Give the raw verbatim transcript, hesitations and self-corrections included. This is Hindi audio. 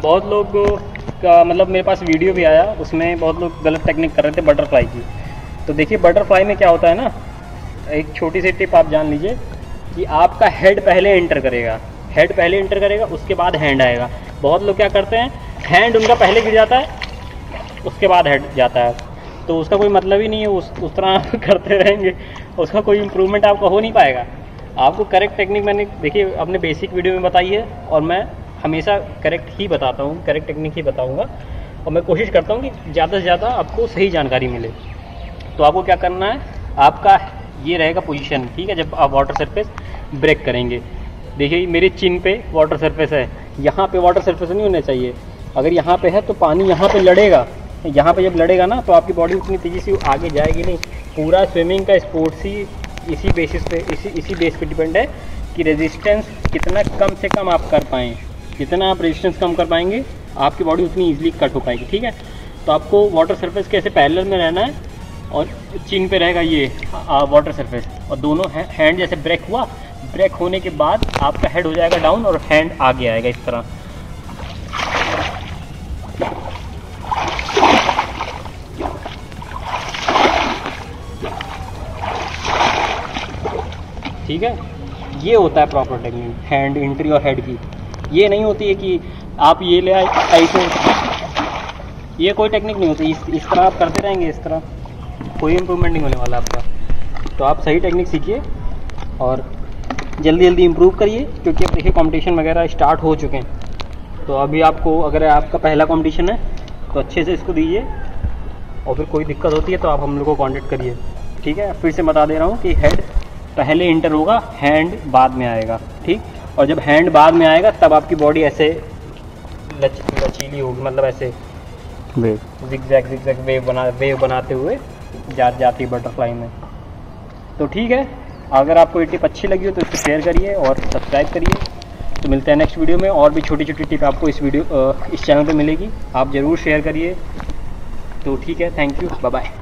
बहुत लोग का मतलब मेरे पास वीडियो भी आया, उसमें बहुत लोग गलत टेक्निक कर रहे थे बटरफ्लाई की। तो देखिए बटरफ्लाई में क्या होता है ना, एक छोटी सी टिप आप जान लीजिए कि आपका हेड पहले एंटर करेगा, हेड पहले एंटर करेगा उसके बाद हैंड आएगा। बहुत लोग क्या करते हैं, हैंड उनका पहले गिर जाता है उसके बाद हेड जाता है, तो उसका कोई मतलब ही नहीं है। उस उस तरह करते रहेंगे उसका कोई इम्प्रूवमेंट आपका हो नहीं पाएगा। आपको करेक्ट टेक्निक मैंने देखिए अपने बेसिक वीडियो में बताई है, और मैं हमेशा करेक्ट ही बताता हूँ, करेक्ट टेक्निक ही बताऊँगा, और मैं कोशिश करता हूँ कि ज़्यादा से ज़्यादा आपको सही जानकारी मिले। तो आपको क्या करना है, आपका ये रहेगा पोजीशन, ठीक है, जब आप वाटर सरफेस ब्रेक करेंगे। देखिए मेरे चिन पे वाटर सरफेस है, यहाँ पे वाटर सरफेस नहीं होना चाहिए। अगर यहाँ पे है तो पानी यहाँ पे लड़ेगा, यहाँ पे जब लड़ेगा ना तो आपकी बॉडी उतनी तेज़ी से आगे जाएगी नहीं। पूरा स्विमिंग का स्पोर्ट्स ही इसी बेसिस पे इसी इसी बेस पे डिपेंड है कि रेजिस्टेंस कितना कम से कम आप कर पाएँ। जितना आप रेजिस्टेंस कम कर पाएंगे आपकी बॉडी उतनी ईजिली कट हो पाएगी, ठीक है। तो आपको वाटर सरफेस के ऐसे पैरेलल में रहना है, और चिन पे रहेगा ये वाटर सरफेस, और दोनों हैंड जैसे ब्रेक हुआ, ब्रेक होने के बाद आपका हेड हो जाएगा डाउन और हैंड आगे आएगा इस तरह। ठीक है, ये होता है प्रॉपर टेक्निक हैंड एंट्री और हेड की। ये नहीं होती है कि आप ये ले आए ऐसे, ये कोई टेक्निक नहीं होती। इस इस तरह आप करते रहेंगे, इस तरह कोई इम्प्रूवमेंट नहीं होने वाला आपका। तो आप सही टेक्निक सीखिए और जल्दी जल्दी इम्प्रूव करिए, क्योंकि अब देखिए कंपटीशन वगैरह स्टार्ट हो चुके हैं। तो अभी आपको अगर आपका पहला कंपटीशन है तो अच्छे से इसको दीजिए, और फिर कोई दिक्कत होती है तो आप हम लोग को कॉन्टेक्ट करिए, ठीक है। फिर से बता दे रहा हूँ कि हेड पहले इंटर होगा, हैंड बाद में आएगा, ठीक। और जब हैंड बाद में आएगा तब आपकी बॉडी ऐसे लच लचीली होगी, मतलब ऐसे वेव जिगजैग जिगजैग वेव बना वेव बनाते हुए जा जाती है बटरफ्लाई में। तो ठीक है, अगर आपको ये टिप अच्छी लगी हो तो इसको शेयर करिए और सब्सक्राइब करिए। तो मिलते हैं नेक्स्ट वीडियो में, और भी छोटी छोटी टिप आपको इस वीडियो इस चैनल पे मिलेगी, आप ज़रूर शेयर करिए। तो ठीक है, थैंक यू, बाय बाय।